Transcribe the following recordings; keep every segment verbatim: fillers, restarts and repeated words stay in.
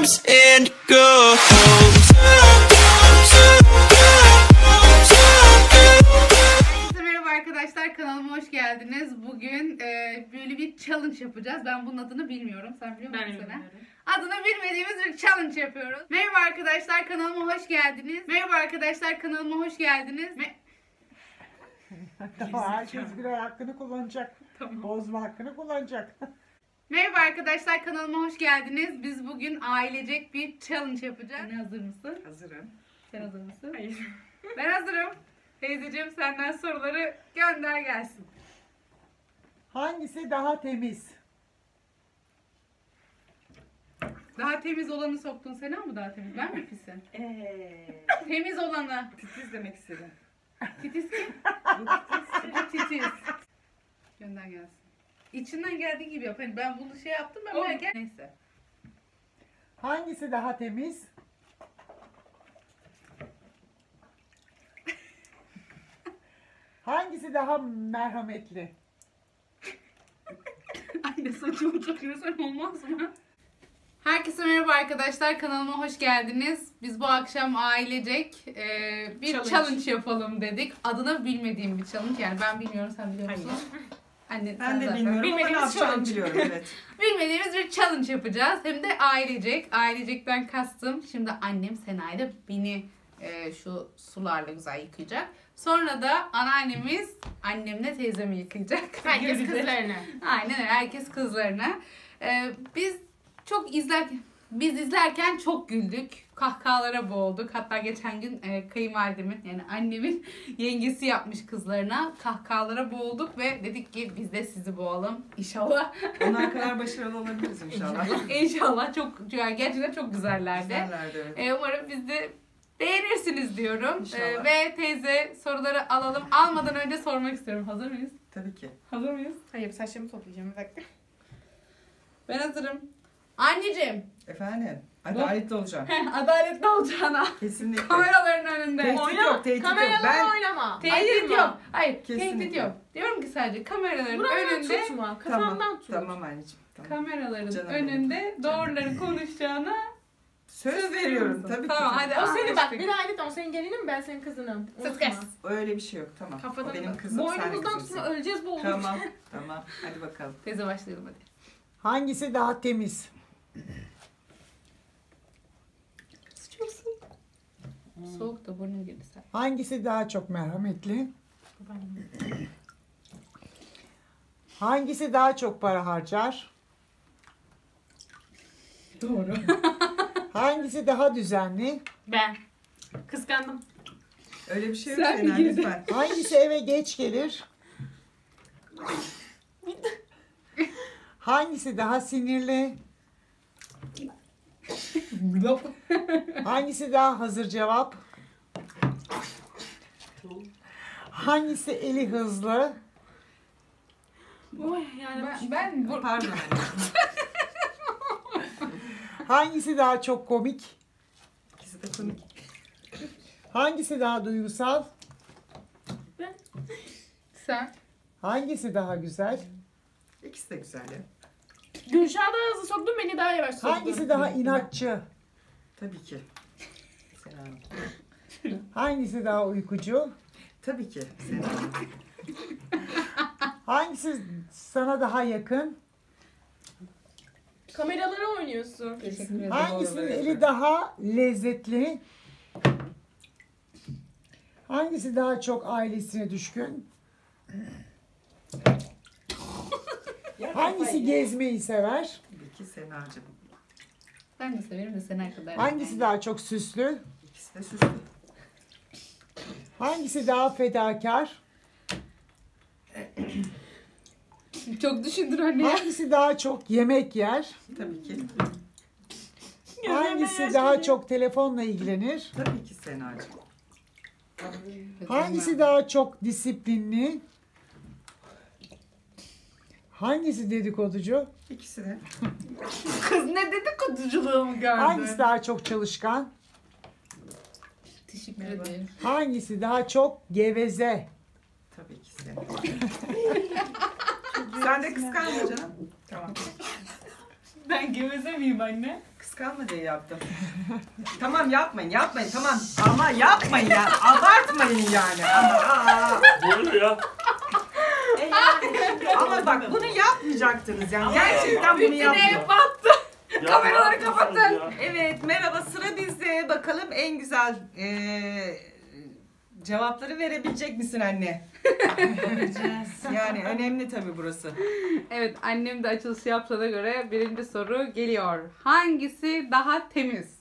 comes and goes. Merhaba arkadaşlar, kanalıma hoş geldiniz. Bugün e, böyle bir challenge yapacağız. Ben bunun adını bilmiyorum. Sen biliyor musun? Ben bilmiyorum. Adını bilmediğimiz bir challenge yapıyoruz. Merhaba arkadaşlar, kanalıma hoş geldiniz. Merhaba arkadaşlar, kanalıma hoş geldiniz. Me Tamam, herkes birer hakkını kullanacak. Tamam. Bozma hakkını kullanacak. Merhaba arkadaşlar, kanalıma hoş geldiniz. Biz bugün ailecek bir challenge yapacağız. Sen hazır mısın? Hazırım. Sen hazır mısın? Hayır. Ben hazırım. Teyzeciğim, senden soruları gönder gelsin. Hangisi daha temiz? Daha temiz olanı soktun, Sena mı daha temiz? Ben mi pisim? Eee. Temiz olanı. Titiz demek istedim. Titiz kim? Bu titiz. Gönder gelsin. İçinden geldiği gibi yap. Hani ben bunu şey yaptım, ben böyle gel. Neyse. Hangisi daha temiz? Hangisi daha merhametli? Anne saçımı takıyorsan olmaz mı? Herkese merhaba arkadaşlar, kanalıma hoş geldiniz. Biz bu akşam ailecek e, bir challenge. challenge yapalım dedik. Adını bilmediğim bir challenge, yani ben bilmiyorum, sen biliyor musun? Hayır. Anne, Ben de bilmiyorum ama ne Bilmediğimiz yapacağımı challenge. biliyorum, evet. Bilmediğimiz bir challenge yapacağız. Hem de ailecek. Ailecekten kastım. Şimdi annem Sena'yla beni e, şu sularla güzel yıkayacak. Sonra da anneannemiz annemle teyzemi yıkayacak. Herkes Gibi de. kızlarına. Aynen öyle. Herkes kızlarına. E, biz çok izlerken biz izlerken çok güldük. Kahkahalara boğulduk. Hatta geçen gün e, kayınvalidemin, yani annemin yengesi yapmış kızlarına. Kahkahalara boğulduk ve dedik ki biz de sizi boğalım. İnşallah. Onlar kadar başarılı olabiliriz inşallah. İnşallah çok, yani gerçekten çok güzellerdi. Güzellerdi, evet. E, umarım biz de beğenirsiniz diyorum. İnşallah. E, ve teyze soruları alalım. Almadan önce sormak istiyorum. Hazır mıyız? Tabii ki. Hazır mıyız? Hayır, saçlarımı toplayacağım bir dakika. Ben hazırım. Anneciğim. Efendim, adaletli olacağım. Adaletli olacağına. Kesinlikle. Kameraların önünde. Tehdit yok, tehdit yok. Kameralarla Ben oynama. Tehdit Ayırma. yok. Hayır, Kesinlikle. tehdit yok. Diyorum ki sadece kameraların Buradan önünde, tutma. Kafamdan tamam, tut. tamam anneciğim. Tamam. kameraların Canım önünde doğruları konuşacağına Söz, söz veriyor veriyorum musun? tabii Tamam, ki. hadi. O seni bak, anlaştık. bir daha git, o senin gelinim, ben senin kızınım. Sus Unutma. kes. Öyle bir şey yok, tamam. Kafadan O benim kızım, sen Boynumuzdan kızımsın. tutma, öleceğiz bu olur. Tamam, tamam. Hadi bakalım. Teyze başlayalım hadi. Hangisi daha temiz? Sıçıyorsun. Soğuk da burnum girdi sen. Hangisi daha çok merhametli? Hangisi daha çok para harcar? Doğru. Hangisi daha düzenli? Ben. Kıskandım. Öyle bir şey yok Sen Sena, girdin. lütfen. Hangisi eve geç gelir? Hangisi daha sinirli? Hangisi daha hazır cevap? Hangisi eli hızlı? Oy yani. ben, ben bu... Pardon. Hangisi daha çok komik? İkisi de komik. Hangisi daha duygusal? Sen. Hangisi daha güzel? İkisi de güzel ya. Gülşah'ı da hızlı soktun, beni daha yavaş soktun. Hangisi daha inatçı? Tabii ki. Sena Hanım. Hangisi daha uykucu? Tabii ki Sena Hanım. Hangisi sana daha yakın? Kameralara oynuyorsun. Teşekkür ederim. Hangisinin Doğru, eli evet. daha lezzetli? Hangisi daha çok ailesine düşkün? Hangisi gezmeyi sever? Tabii ki Sena'cığım. Ben de severim de Sena kadar. Hangisi daha çok süslü? İkisi de süslü. Hangisi daha fedakar? Çok düşündür anne ya. Hangisi daha çok yemek yer? Tabii ki. Hangisi daha çok telefonla ilgilenir? Tabii ki Sena'cığım. Hangisi daha çok disiplinli? Hangisi dedikoducu? İkisi de. Kız ne dedikoduculuğumu gördü. Hangisi daha çok çalışkan? Teşekkür ederim. Hangisi daha çok geveze? Tabii ki Sena. Sen de kıskanma canım. Tamam. Ben geveze miyim anne? Kıskanma diye yaptım. Tamam yapmayın yapmayın tamam. Ama yapmayın ya. Abartmayın yani. Ama, aa. Böyle ya. E yani, ama bak bunu yapmayacaktınız yani. Gerçekten bunu Bütün ev yapmıyor. battı. Ya Kameraları ne yapıyorsunuz kapatın. ya? Evet merhaba sıra bizde. Bakalım en güzel eee, cevapları verebilecek misin anne? Yani önemli tabii burası. Evet, annem de açılışı yaptığına göre birinci soru geliyor. Hangisi daha temiz?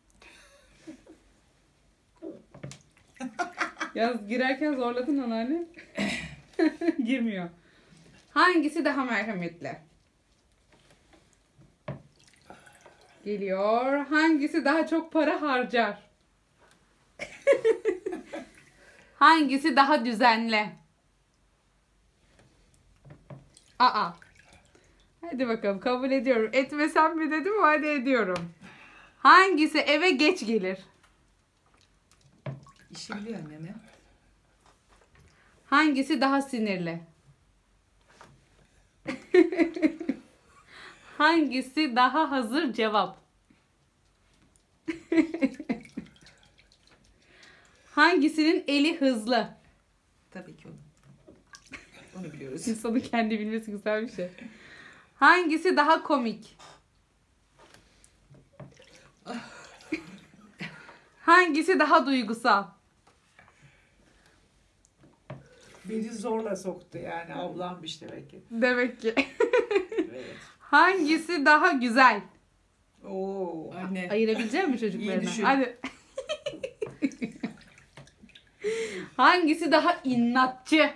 Yalnız girerken zorladın onu anne. Girmiyor. Hangisi daha merhametli? Geliyor. Hangisi daha çok para harcar? Hangisi daha düzenli? Aa. Hadi bakalım, kabul ediyorum. Etmesem mi dedim ama hadi ediyorum. Hangisi eve geç gelir? İşi biliyor annem ya. Hangisi daha sinirli? Hangisi daha hazır cevap? Hangisinin eli hızlı? Tabii ki onu. Onu biliyoruz. İnsanın kendi bilmesi güzel bir şey. Hangisi daha komik? Hangisi daha duygusal? Beni zorla soktu yani ablammış demek ki. Demek ki. Evet. Hangisi daha güzel? Oo. Anne. Ayırabilecek mi İyi çocuklarına? düşün. Hadi. Hangisi daha inatçı?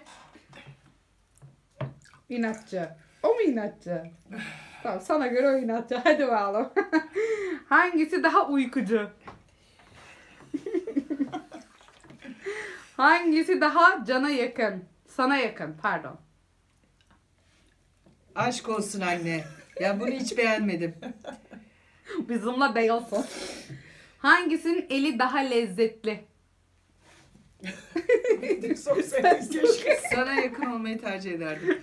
İnatçı. O mu inatçı? Tamam, sana göre o inatçı. Hadi bakalım. Hangisi daha uykucu? Hangisi daha cana yakın? Sana yakın, pardon. Aşk olsun anne. Ya bunu hiç beğenmedim. Bizimle değilsin. Hangisinin eli daha lezzetli? Sorsaydınız keşke. Sana yakın olmayı tercih ederdim.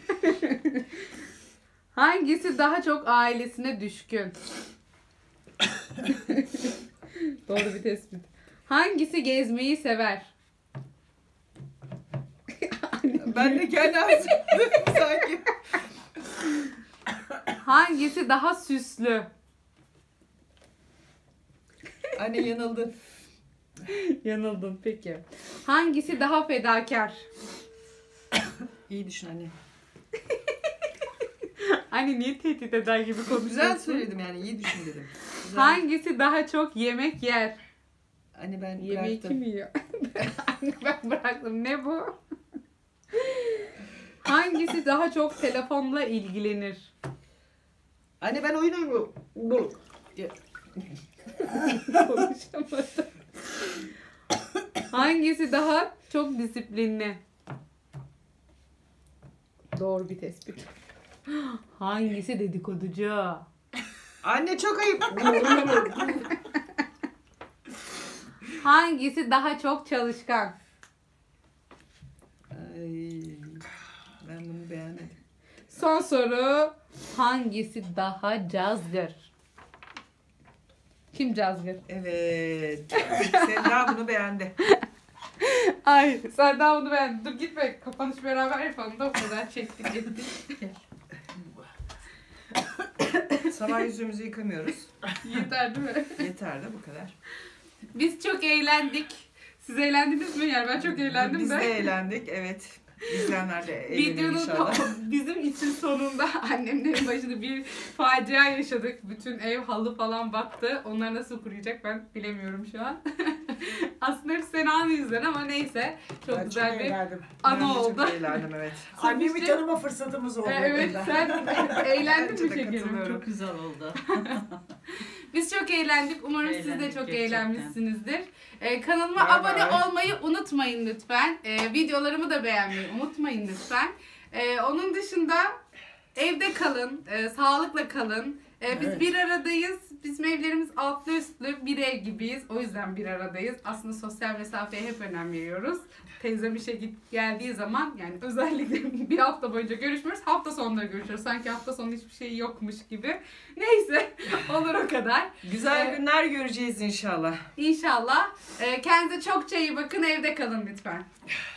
Hangisi daha çok ailesine düşkün? Doğru bir tespit. Hangisi gezmeyi sever? Ben de kendi ağzımda sanki. Hangisi daha süslü? Anne yanıldı. Yanıldın peki. Hangisi daha fedakar? İyi düşün anne. Anne niye tehdit eder gibi konuşuyorsun? Güzel söyledim yani iyi düşün dedim. Güzel. Hangisi daha çok yemek yer? Anne ben Yemeği bıraktım. kim yiyor? Anne ben bıraktım. Ne bu? Hangisi daha çok telefonla ilgilenir? Anne ben oyun oynuyorum. Bu. Konuşamadım. Hangisi daha çok disiplinli? Doğru bir tespit. Hangisi dedikoducu? Anne çok ayıp. Hangisi daha çok çalışkan? Ay, ben bunu beğenmedim. Son soru. Hangisi daha cazgır? Kim cazgır? Evet. Selda bunu beğendi. Ay sen daha bunu beğendin. Dur gitme. Kapanış beraber yapalım da o kadar çektik ettik. Sabah yüzümüzü yıkamıyoruz. Yeter değil mi? Yeter de bu kadar. Biz çok eğlendik. Siz eğlendiniz mi? Yani ben çok eğlendim Biz de. de eğlendik. Evet. İzleyenler de eğlenir Videonun inşallah. bizim için sonunda annemlerin başında bir facia yaşadık. Bütün ev halı falan battı. Onlar nasıl kuruyacak ben bilemiyorum şu an. Aslında hep fena yüzden ama neyse. Çok Ben güzel çok bir eğlendim. Ben de anı çok oldu. eğlendim evet. Annemi Sofiş'cim- tanıma fırsatımız oldu. Evet burada. sen eğlendin Bence mi de şekerim? katılıyorum. Çok güzel oldu. Biz çok eğlendik. Umarım siz de Eğlendik çok gerçekten. eğlenmişsinizdir. Ee, kanalıma Bay abone bay. olmayı unutmayın lütfen. Ee, videolarımı da beğenmeyi unutmayın lütfen. Ee, onun dışında evde kalın, e, sağlıkla kalın. Ee, biz Evet. bir aradayız. Bizim evlerimiz altlı üstlü bir ev gibiyiz. O yüzden bir aradayız. Aslında sosyal mesafeye hep önem veriyoruz. Teyzem işe git geldiği zaman yani özellikle bir hafta boyunca görüşmüyoruz. Hafta sonları görüşüyoruz. Sanki hafta sonu hiçbir şey yokmuş gibi. Neyse olur o kadar. Güzel Evet. günler göreceğiz inşallah. İnşallah. Ee, kendinize çokça iyi bakın. Evde kalın lütfen.